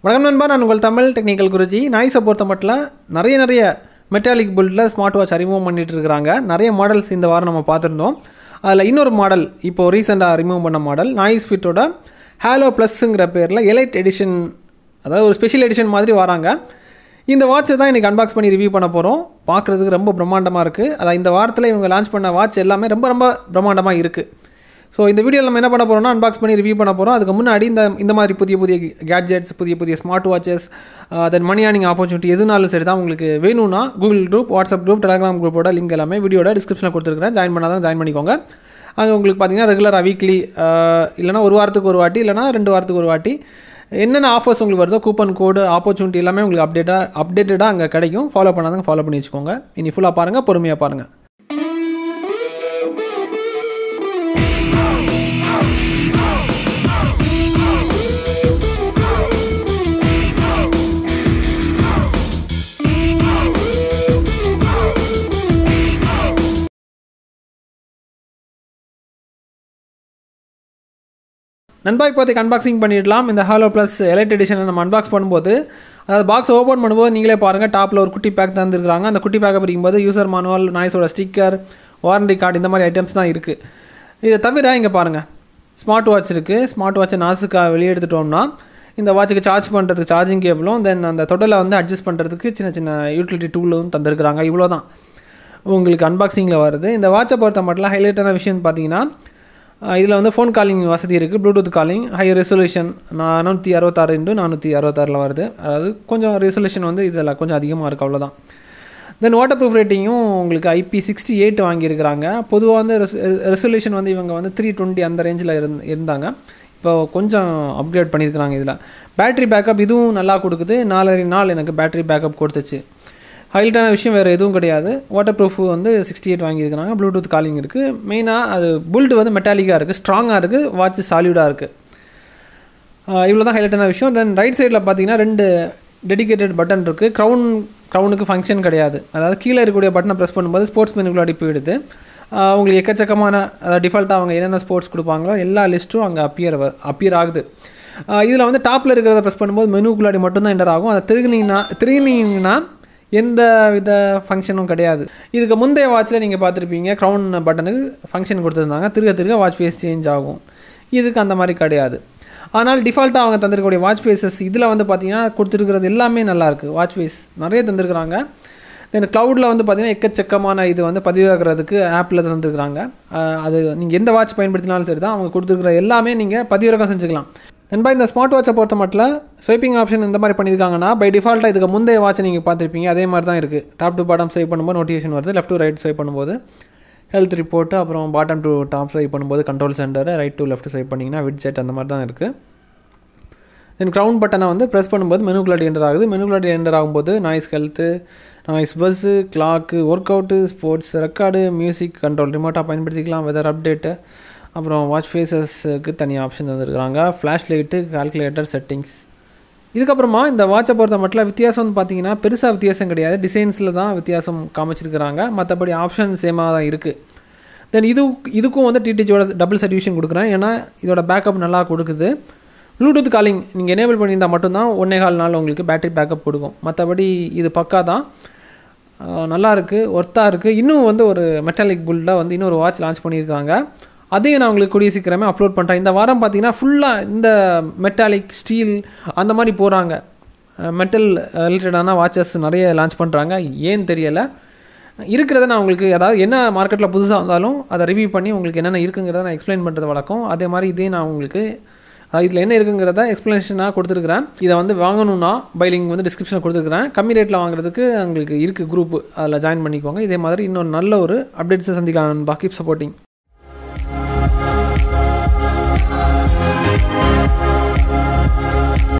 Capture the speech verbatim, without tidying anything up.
வணக்கம் நண்பா, நான் உங்கள் தமிழ் டெக்னிக்கல் குருஜி. நாய்ஸை பொறுத்த மட்டும் நிறைய நிறைய மெட்டாலிக் புல்டில் ஸ்மார்ட் வாட்ச் ரிமூவ் பண்ணிட்டு இருக்கிறாங்க. நிறைய மாடல்ஸ் இந்த வாரம் நம்ம பார்த்துருந்தோம். அதில் இன்னொரு மாடல் இப்போது ரீசெண்டாக ரிமூவ் பண்ண மாடல் நாய்ஸ் ஃபிட்டோட ஹேலோ ப்ளஸ்ஸுங்கிற பேரில் எலைட் எடிஷன், அதாவது ஒரு ஸ்பெஷல் எடிஷன் மாதிரி வராங்க. இந்த வாட்சை தான் இன்றைக்கி அன்பாக்ஸ் பண்ணி ரிவ்யூ பண்ண போகிறோம். பார்க்குறதுக்கு ரொம்ப பிரம்மாண்டமாக இருக்குது. அதாவது இந்த வாரத்தில் இவங்க லான்ச் பண்ண வாட்ச் எல்லாமே ரொம்ப ரொம்ப பிரம்மாண்டமாக இருக்குது. ஸோ இந்த வீடியோவில் நம்ம என்ன பண்ண போகிறோம்னா அன்பாக்ஸ் பண்ணி ரிவ்யூ பண்ண போகிறோம். அதுக்கு முன்னாடி இந்த இந்த மாதிரி புதிய புதிய கேட்ஜெட்ஸ், புதிய புதிய smart watches, then money earning opportunity எதுனாலும் சரி தான் உங்களுக்கு வேணும்னா Google group, WhatsApp group, Telegram குரூப்போட லிங்க் எல்லாமே வீடியோட டிஸ்கிரிப்ஷனில் கொடுத்துருக்கிறேன். ஜாயின் பண்ணாதான் ஜாயின் பண்ணிக்கோங்க. அங்கே உங்களுக்கு பார்த்தீங்கன்னா ரெகுலராக வீக்லி இல்லைனா ஒரு வாரத்துக்கு ஒரு வாட்டி இல்லைனா ரெண்டு வாரத்துக்கு ஒரு வாட்டி என்னென்ன ஆஃபர்ஸ் உங்களுக்கு வருதோ, கூப்பன் கோடு, ஆப்பர்ச்சுனிட்டி எல்லாமே உங்களுக்கு அப்டேட்டாக அப்டேட்டடாக அங்கே கிடைக்கும். ஃபாலோ பண்ணாதாங்க ஃபாலோ பண்ணி வச்சுக்கோங்க. இனி ஃபுல்லாக பாருங்கள், பொறுமையாக பாருங்கள். நண்பா, இப்போதைக்கு அன்பாக்சிங் பண்ணிடலாம். இந்த ஹாலோ ப்ளஸ் எலைட் எடிஷனை நம்ம அன்பாக்ஸ் பண்ணும்போது, அதாவது பாக்ஸ் ஓப்பன் பண்ணும்போது நீங்களே பாருங்கள், டாப்பில் ஒரு குட்டி பேக் தந்துருக்காங்க. அந்த குட்டி பேக்கை பிடிக்கும்போது யூசர் மானுவல், நாய்ஸோட ஸ்டிக்கர், வாரண்டி கார்டு, இந்த மாதிரி ஐட்டம்ஸ் தான் இருக்குது. இதை தவிர இங்கே பாருங்கள், ஸ்மார்ட் வாட்ச் இருக்குது. ஸ்மார்ட் வாட்சை நாசுக்காக வெளியே எடுத்துட்டோம்னா இந்த வாட்சுக்கு சார்ஜ் பண்ணுறதுக்கு சார்ஜிங் கேபிளும், தென் அந்த தொடலை வந்து அட்ஜஸ்ட் பண்ணுறதுக்கு சின்ன சின்ன யூட்டிலிட்டி டூலும் தந்துருக்குறாங்க. இவ்வளோ தான் உங்களுக்கு அன்பாக்சிங்கில் வருது. இந்த வாட்சை பொறுத்த மட்டும் ஹைலைட்டான விஷயம் பார்த்தீங்கன்னா, இதில் வந்து ஃபோன் காலிங் வசதி இருக்குது, ப்ளூடூத் காலிங், ஹை ரெசல்யூஷன் நானூற்றி அறுபத்தாறு இன்ட்டு நானூற்றி அறுபத்தாறில் வருது. அதாவது கொஞ்சம் ரெசல்யூஷன் வந்து இதில் கொஞ்சம் அதிகமாக இருக்குது, அவ்வளோதான். தென் வாட்டர் ப்ரூஃப் ரேட்டிங்கும் உங்களுக்கு ஐபி சிக்ஸ்டி எயிட் வாங்கியிருக்கிறாங்க. பொதுவாக வந்து ரெசல்யூஷன் வந்து இவங்க வந்து த்ரீ டுவெண்ட்டி அந்த ரேஞ்சில் இருந் இருந்தாங்க இப்போ கொஞ்சம் அப்கிரேட் பண்ணியிருக்கிறாங்க. இதில் பேட்ரி பேக்கப் இதுவும் நல்லா கொடுக்குது. நாலரை நாள் எனக்கு பேட்ரி பேக்கப் கொடுத்துச்சு. ஹைலைட்டான விஷயம் வேறு எதுவும் கிடையாது. வாட்டர் ப்ரூஃப் வந்து சிக்ஸ்டி எயிட் வாங்கியிருக்கிறாங்க. ப்ளூடூத் காலிங் இருக்குது. மெயினாக அது புல்டு வந்து மெட்டாலிக்காக இருக்குது, ஸ்ட்ராங்காக இருக்குது, வாட்ச் சாலிடாக இருக்குது. இவ்வளோ தான் ஹைலைட்டான விஷயம். தென் ரைட் சைடில் பார்த்தீங்கன்னா ரெண்டு டெடிகேட்டட் பட்டன் இருக்குது. க்ரௌன் க்ரௌனுக்கு ஃபங்க்ஷன் கிடையாது. அதாவது கீழே இருக்கக்கூடிய பட்டனை ப்ரெஸ் பண்ணும்போது ஸ்போர்ட்ஸ் மெனுக்குள்ளாடி போயிடுது. உங்களுக்கு எக்கச்சக்கமான அதாவது டிஃபால்ட்டாக அவங்க என்னென்ன ஸ்போர்ட்ஸ் கொடுப்பாங்களோ எல்லா லிஸ்ட்டும் அங்கே அப்பியர் அப்பியர் ஆகுது. இதில் வந்து டாப்பில் இருக்கிறத ப்ரெஸ் பண்ணும்போது மெனுக்குள்ளாடி மட்டும்தான் என்டர் ஆகும். அதை திருகினீங்கன்னா திருகினீங்கன்னா எந்த வித ஃபங்க்ஷனும் கிடையாது. இதுக்கு முந்தைய வாட்சில் நீங்கள் பார்த்துருப்பீங்க, க்ரௌன் பட்டனுக்கு ஃபங்க்ஷன் கொடுத்துருந்தாங்க. திருக திருக வாட்ச் ஃபேஸ் சேஞ்ச் ஆகும். இதுக்கு அந்த மாதிரி கிடையாது. ஆனால் டிஃபால்ட்டாக அவங்க தந்திருக்கக்கூடிய வாட்ச் ஃபேஸஸ் இதில் வந்து பார்த்திங்கன்னா கொடுத்துருக்கிறது எல்லாமே நல்லாயிருக்கு. வாட்ச் ஃபேஸ் நிறைய தந்துருக்குறாங்க. தென் க்ளவுடில் வந்து பார்த்திங்கன்னா எக்கச்சக்கமான இது வந்து பதிவாகிறதுக்கு ஆப்பில் தந்துருக்குறாங்க. அது நீங்கள் எந்த வாட்ச் பயன்படுத்தினாலும் சரி தான், அவங்க கொடுத்துருக்குற எல்லாமே நீங்கள் பதிவிறக்கம் செஞ்சுக்கலாம். நண்பா, இந்த ஸ்மார்ட் வாட்சை பொறுத்த மட்டும் ஸ்வைப்பிங் ஆப்ஷன் இந்த மாதிரி பண்ணியிருக்காங்கன்னா, பை டிஃபால்ட்டாக இதுக்கு முந்தைய வாட்சை நீங்கள் பார்த்துருப்பீங்க, அதே மாதிரி தான் இருக்குது. டாப் டு பாட்டம் ஸ்வைப் பண்ணும்போது நோட்டிஃபிகேஷன் வருது, லெஃப்ட் டு ரைட் ஸ்வைப் பண்ணும்போது ஹெல்த் ரிப்போர்ட்டு, அப்புறம் பாட்டம் டு டாப் ஸ்வைப் பண்ணும்போது control centre, right to left swipe பண்ணிங்கன்னா விட்ஜெட், அந்த மாதிரி தான் இருக்குது. தென் க்ரௌன் பட்டனை வந்து ப்ரெஸ் பண்ணும்போது மெனுக்குள்ளாடி என்டர் ஆகுது. மெனுக்குள்ளாடி என்டர் ஆகும்போது Noise health, Noise buzz, clock, workout, sports, record, music control ரிமோட்டாக பயன்படுத்திக்கலாம், வெதர் அப்டேட்டு, அப்புறம் வாட்ச் ஃபேஸஸ்க்கு தனியாக ஆப்ஷன் தந்துருக்குறாங்க, ஃப்ளாஷ் லைட்டு, கால்குலேட்டர், செட்டிங்ஸ். இதுக்கப்புறமா இந்த வாட்சை பொறுத்த மட்டும் வித்தியாசம் வந்து பார்த்தீங்கன்னா பெருசாக வித்தியாசம் கிடையாது. டிசைன்ஸில் தான் வித்தியாசம் காமிச்சிருக்கிறாங்க. மற்றபடி ஆப்ஷன் சேமாக தான் இருக்குது. தென் இது இதுக்கும் வந்து டிடிஜியோட டபுள் சர்டிஃபிகேஷன் கொடுக்குறேன். ஏன்னா இதோட பேக்கப் நல்லா கொடுக்குது. ப்ளூடூத் காலிங் நீங்கள் எனேபிள் பண்ணியிருந்தால் மட்டும்தான் ஒன்றே கால் நாள் உங்களுக்கு பேட்டரி பேக்கப் கொடுக்கும். மற்றபடி இது பக்கா தான், நல்லா இருக்குது, ஒர்த்தாக இருக்குது. இன்னும் வந்து ஒரு மெட்டாலிக் புல்டாக வந்து இன்னொரு வாட்ச் லான்ச் பண்ணியிருக்காங்க. அதையும் நான் உங்களுக்கு கூடிய சீக்கிரமே அப்லோட் பண்ணுறேன். இந்த வாரம் பார்த்தீங்கன்னா ஃபுல்லாக இந்த மெட்டாலிக், ஸ்டீல் அந்த மாதிரி போகிறாங்க. மெட்டல் ரிலேட்டடான வாட்சஸ் நிறைய லான்ச் பண்ணுறாங்க. ஏன்னு தெரியலை. இருக்கிறத நான் உங்களுக்கு, அதாவது என்ன மார்க்கெட்டில் புதுசாக வந்தாலும் அதை ரிவ்யூ பண்ணி உங்களுக்கு என்னென்ன இருக்குங்கிறத நான் எக்ஸ்பிளைன் பண்ணுறது வழக்கம். அதே மாதிரி இதே நான் உங்களுக்கு இதில் என்ன இருக்குங்கிறத எக்ஸ்ப்ளனேஷனாக கொடுத்துருக்குறேன். இதை வந்து வாங்கணுன்னா பை லிங்க் வந்து டிஸ்கிரிப்ஷனில் கொடுத்துருக்குறேன். கம்மி ரேட்டில் வாங்குறதுக்கு உங்களுக்கு இருக்குது குரூப், அதில் ஜாயின் பண்ணிக்கோங்க. இதே மாதிரி இன்னொரு நல்ல ஒரு அப்டேட்ஸை சந்திக்கலாம். Keep supporting.